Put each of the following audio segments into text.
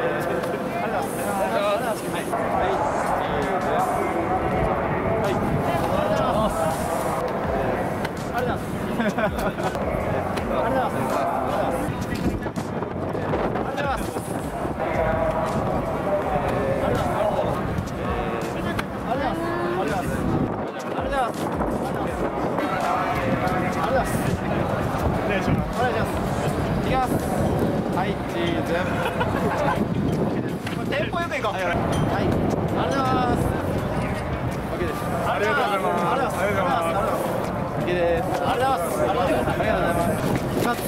テンポよくいこう。はい、ありがとうございます。ありがとうございます。ありがとうございます。OK です。ありがとうございます。ありがとうございます。2つ。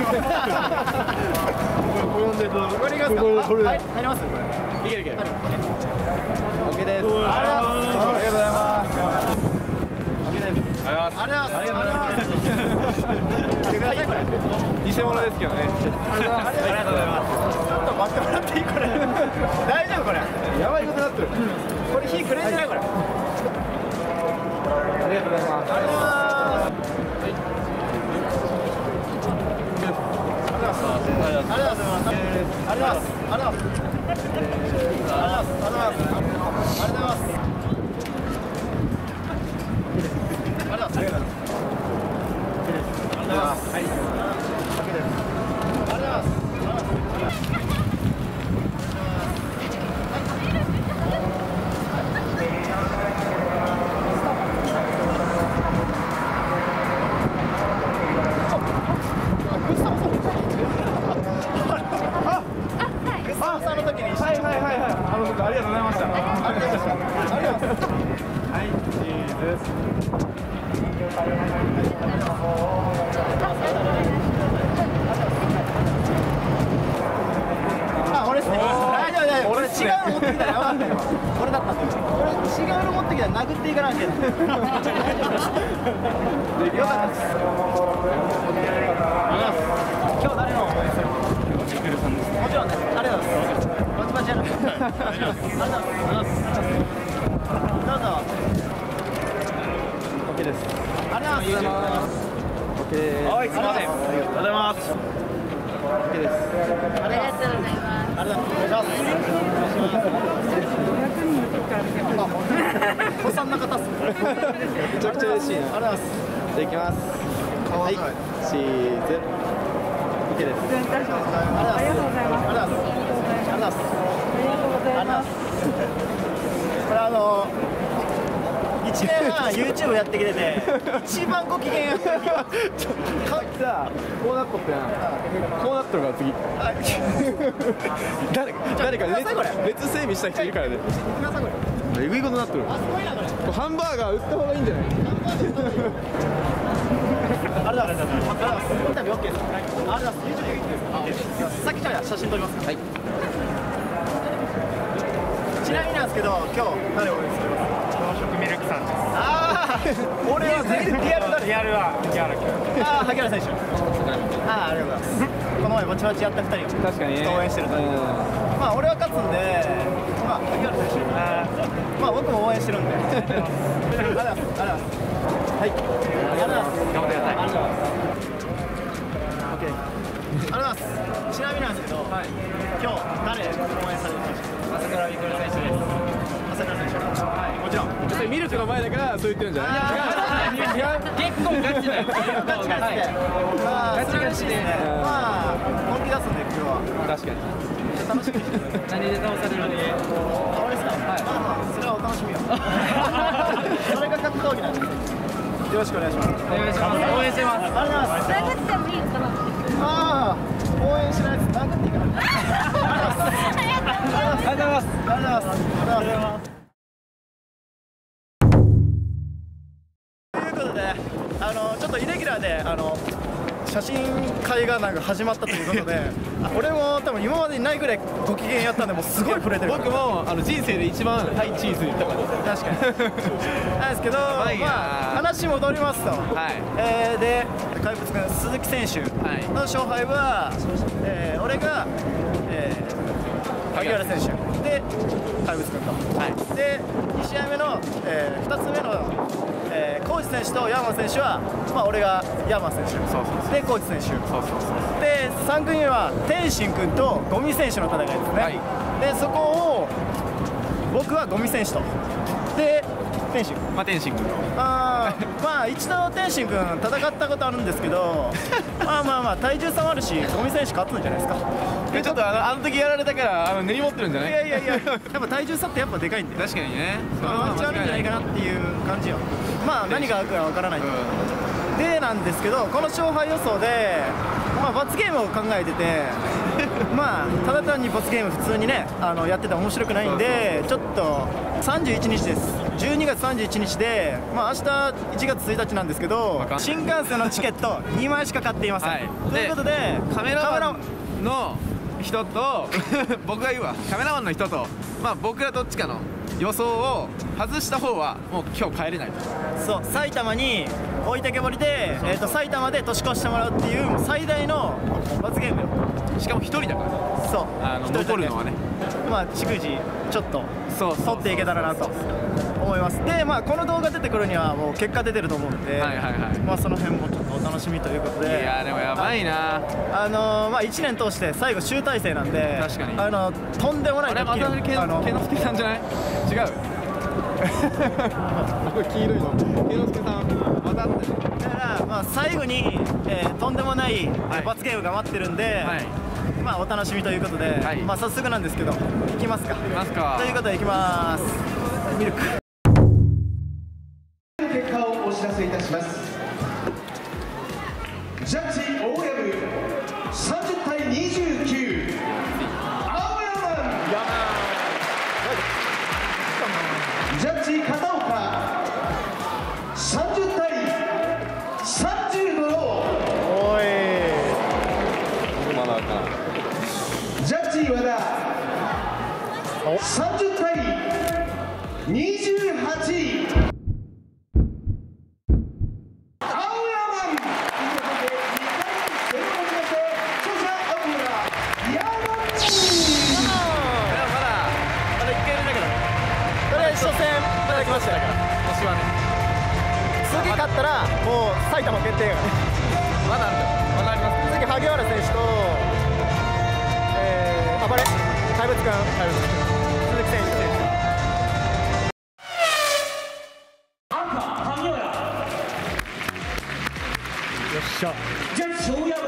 これでどう？これがこれ。はい、入ります。いけるいける。OK です。ありがとうございます。OK です。ありがとうございます。ありがとうございます。見てくださいこれ。偽物ですけどね。ありがとうございます。ちょっと待ってもらっていいこれ。大丈夫これ。やばいことなってる。これ火くれんじゃないこれ。ありがとうございます。ありがとうございます。ありがとうございます。 がとうございました。ありがとうございました。ありがとうございます。はい、チーズ。あ、俺ですね。大丈夫大丈夫。俺違うの持ってきたらやばかったよ。俺だったんだよ。俺違うの持ってきたら殴っていかなきゃ。よかったです。今日誰の応援するの？もちろんね。ありがとうございます。バチバチやる。ありがとうございます。どうぞ。OK です。ありがとうございます。OK です。はい、すみません。ありがとうございます。OK です。ありがとうございます。ありがとうございます。お願いします。子さんな方っすね。めちゃくちゃ嬉しいな。ありがとうございます。じゃあ行きます。はい、チーズ。OK です。ありがとうございます。ありがとうございます。ありがとうございます。ありがとうございます。これ1年半 YouTube やってきてて一番ご機嫌やったさあこうなっとったやんこうなっとるから次誰か列整備した人いるからねえぐいことになっとるハンバーガー売った方がいいんじゃないありがとうございます。インタビュー OK です。ありがとうございます。YouTube です。さっきから写真撮りますか。はい。ちなみになんですけど、今日誰を応援する？朝食ミルクさんです。ああ、俺はリアルだ。リアルは萩原君。ああ、萩原選手。ああ、ありがとうございます。この前バチバチやった2人を確かに応援してるという。まあ俺は勝つんで、まあ萩原選手。まあ僕も応援してるんで。ありがとうございます。はい。ありがとうございます。頑張ってください。ありがとうございます。OK。ありがとうございます。ちなみになんですけど、今日誰応援されてました？朝倉未来選手です。朝倉選手。はい、もちろん。それミルクの前だからそう言ってるんじゃない？いや、結構ガチだよ。ガチガチで。ガチガチで。まあ本気出すんで今日は。確かに。楽しみにしてください。何で倒されるのに？あれですか？はい。まあそれはお楽しみよ。それが格闘技なんです。よろしくお願いします。お願いします。応援してます。ありがとうございます。殴ってもいいかな。ああ、応援しないです。殴っていいかな。ありがとうございます。ありがとうございます。ありがとうございます。ということで、ちょっとイレギュラーで写真会がなんか始まったということで俺も多分今までにないぐらいご機嫌やったんでもうすごい触れてる僕も人生で一番ハイチーズ言ったから確かになんですけど、まあ話戻りますと、で怪物君鈴木選手の勝敗は、俺が、萩原選手で怪物君と、で2試合目の、2つ目のコーチ選手とヤーマン選手は、まあ、俺がヤーマン選手でコーチ選手で3組目は天心君とゴミ選手の戦いですね、でそこを僕はゴミ選手とで天心君天心君まあ一度天心君戦ったことあるんですけどまあ体重差もあるしゴミ選手勝つんじゃないですかちょっとあの時やられたから根に持ってるんじゃない？ いややっぱ体重差ってやっぱでかいんで確かにねワンチャンあるんじゃないかなっていう感じよまあ何があるかわからないでなんですけどこの勝敗予想でまあ罰ゲームを考えててまあただ単に罰ゲーム普通にねやってて面白くないんでちょっと31日です12月31日でまあ明日1月1日なんですけど新幹線のチケット2枚しか買っていませんということでカメラマンの人と僕が言うわカメラマンの人とまあ僕らどっちかの予想を外した方はもう今日帰れないそう埼玉に置いてけぼりで埼玉で年越してもらうっていう最大の罰ゲームよしかも1人だからそう残るのはねまあ逐次ちょっと撮っていけたらなと思いますでまあこの動画出てくるにはもう結果出てると思うんでまあその辺もちょっとお楽しみということでいやでもやばいなまあ1年通して最後集大成なんで確かにとんでもないあれまた健之介さんじゃない違う黄色いの健之介さんまたってだからまあ最後にとんでもない罰ゲームが待ってるんでまあお楽しみということでまあ早速なんですけど行きますかということで行きますミルク結果をお知らせいたしますジャッジ大藪30対29青山だ分からん。 ジャッジ和田30対28。 次勝ったらもう埼玉決定やからね。 まだあるよ。まだあります。 次萩原選手と暴れ怪物くん、鈴木選手。 赤萩原。よっしゃ。ジャッジ大藪。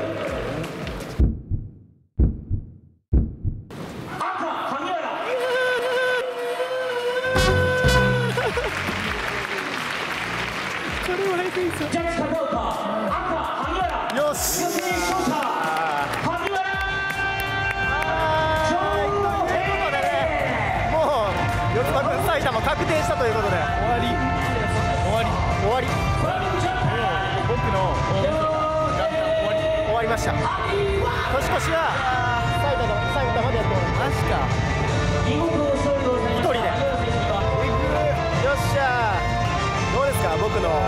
ジャッジ片岡、赤萩原。 よし。 勝者萩原。 ということでね、もう四つ葉君埼玉確定したということで終わり。僕の終わりました。年越しは埼玉でやってもらう。マジか。一人で。よっしゃ。どうですか僕の。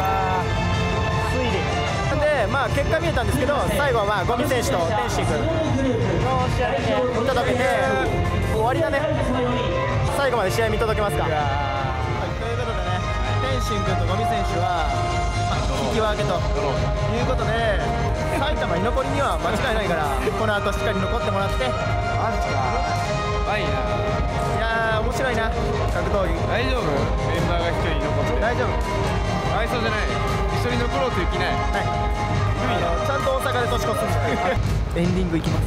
でまあ結果見えたんですけど、最後はまあゴミ選手と天心君の試合見届けて終わりだね。最後まで試合見届けますか。ということでね、天心君とゴミ選手は、引き分けということで、埼玉居残りには間違いないからこの後しっかり残ってもらって。マジか。 いいな。 いやー面白いな格闘技。 大丈夫？メンバーが1人残って。 大丈夫。 愛想じゃない。一緒に残ろうという気ない。 はい。ちゃんと大阪で年越すんで。エンディングいきます。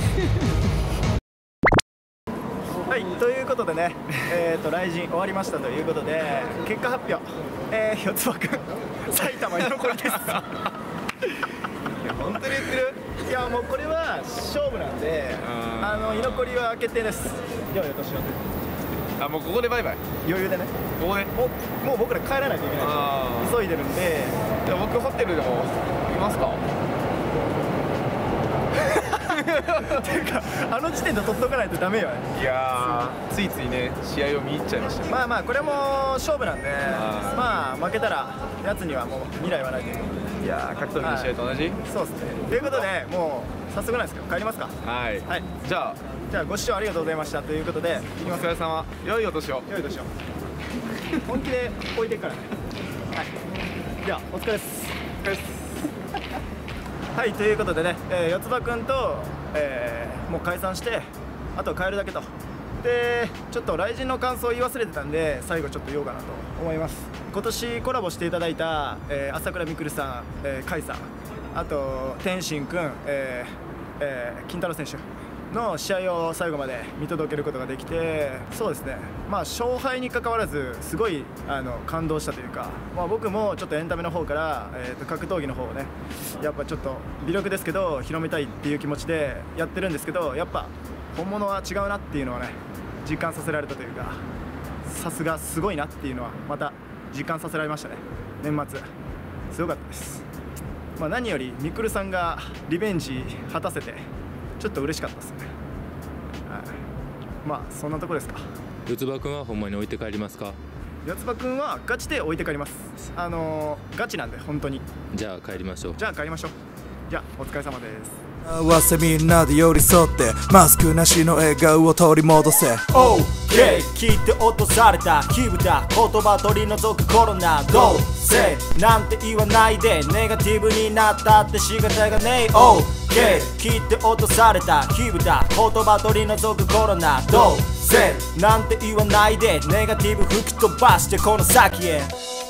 はい、ということでね、雷神終わりましたということで、結果発表。四つ葉くん、埼玉居残りです。いや、 本当に言ってる？ いや、もうこれは勝負なんで、居残りは決定です。よいよ年を。 あ、もうここでバイバイ。 余裕でね。 ここで。 もう僕ら帰らないといけないです。急いでるんで。 じゃあ僕ホテルでもいますか？ っていうかあの時点で取っとかないとダメよ。 いやー、ついついね試合を見入っちゃいましたね。 まあまあこれも勝負なんで、まあ負けたらやつにはもう未来はないということで。 いやー、格闘技の試合と同じ？ そうですね。ということでもう早速なんですけど帰りますか。 はい、じゃあご視聴ありがとうございましたということで、 お疲れ様。良いお年を。 良いお年を。本気で置いていくからね。はい、じゃあお疲れです。 お疲れです。 はい、ということでね、四つ葉くんと、もう解散してあとは帰るだけと。でちょっと雷神の感想を言い忘れてたんで最後ちょっと言おうかなと思います。今年コラボしていただいた、朝倉未来さん、甲斐さん、あと天心くん、金太郎選手の試合を最後まで見届けることができて、そうですね、まあ勝敗に関わらずすごい感動したというか、まあ、僕もちょっとエンタメの方から、格闘技の方をねやっぱちょっと微力ですけど広めたいっていう気持ちでやってるんですけど、やっぱ本物は違うなっていうのはね実感させられたというか、さすがすごいなっていうのはまた実感させられましたね。年末すごかったです。まあ、何よりみくるさんがリベンジ果たせてちょっと嬉しかったですね。はい、まあそんなとこですか。 四つ葉くんはほんまに置いて帰りますか？ 四つ葉くんはガチで置いて帰ります。ガチなんで本当に。 じゃあ帰りましょう。 じゃあ帰りましょう。じゃあお疲れ様です。 合わせみんなで寄り添ってマスクなしの笑顔を取り戻せ OK 聞いて落とされた気分だ、言葉取り除くコロナどうせなんて言わないでネガティブになったって仕方がねえ OK 聞いて落とされた気分だ、言葉取り除くコロナどうせなんて言わないでネガティブ吹き飛ばしてこの先へ